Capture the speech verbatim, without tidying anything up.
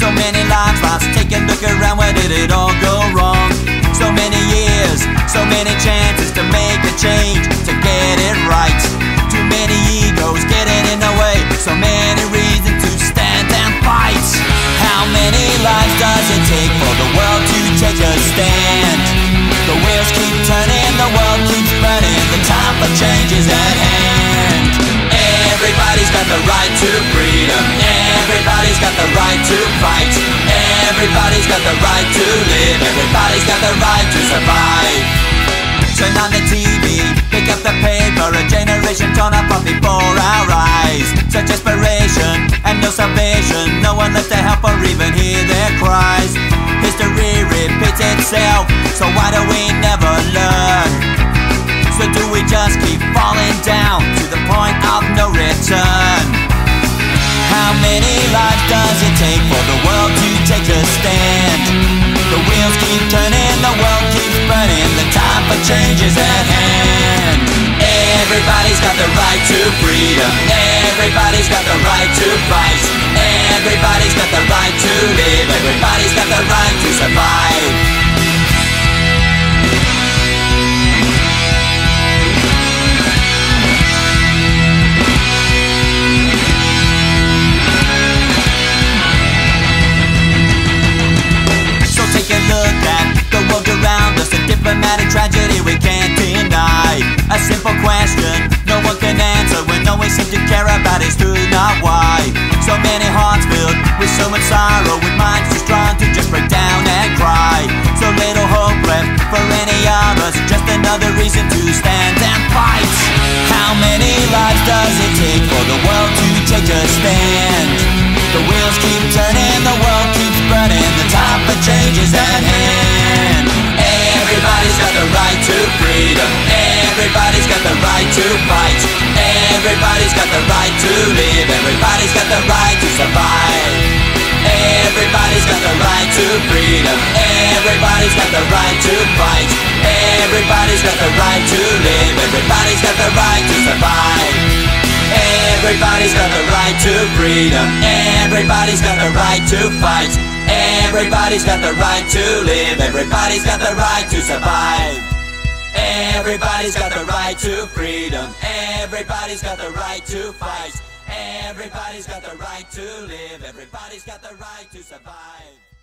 So many lives lost, take a look around, where did it all go wrong? So many years, so many chances to make a change, to get it right. Too many egos getting in the way, so many reasons to stand and fight. How many lives does it take for the world to take a stand? The wheels keep turning, the world keeps burning, the time for change is at hand. Everybody's got the right to freedom, everybody's got the right to fight, everybody's got the right to live, everybody's got the right to survive. Turn on the T V, pick up the paper, a generation torn apart before our eyes. Such desperation and no salvation, no one left to help or even hear their cries. History repeats itself, so why do we never learn? So do we just keep falling down to the point of no return? How many lives does it take for the world to take a stand? The wheels keep turning, the world keeps burning, the time for change is at hand. Everybody's got the right to freedom, everybody's got the right to fight, everybody's got the right to live, everybody's got the right to survive. Diplomatic tragedy we can't deny. A simple question no one can answer, when no one seems to care about is who, not why. So many hearts filled with so much sorrow, with minds too strong to just break down and cry. So little hope left for any of us, just another reason to stand and fight. How many lives does it take for the world to take a stand? The wheels keep turning, the world keeps burning, the time for change is at hand. Everybody's got the right to freedom, everybody's got the right to fight, everybody's got the right to live, everybody's got the right to survive. Everybody's got the right to freedom, everybody's got the right to fight, everybody's got the right to live, everybody's got the right to survive. Everybody's got the right to freedom, everybody's got the right to fight, everybody's got the right to live, everybody's got the right to survive. Everybody's got the right to freedom, everybody's got the right to fight, everybody's got the right to live, everybody's got the right to survive.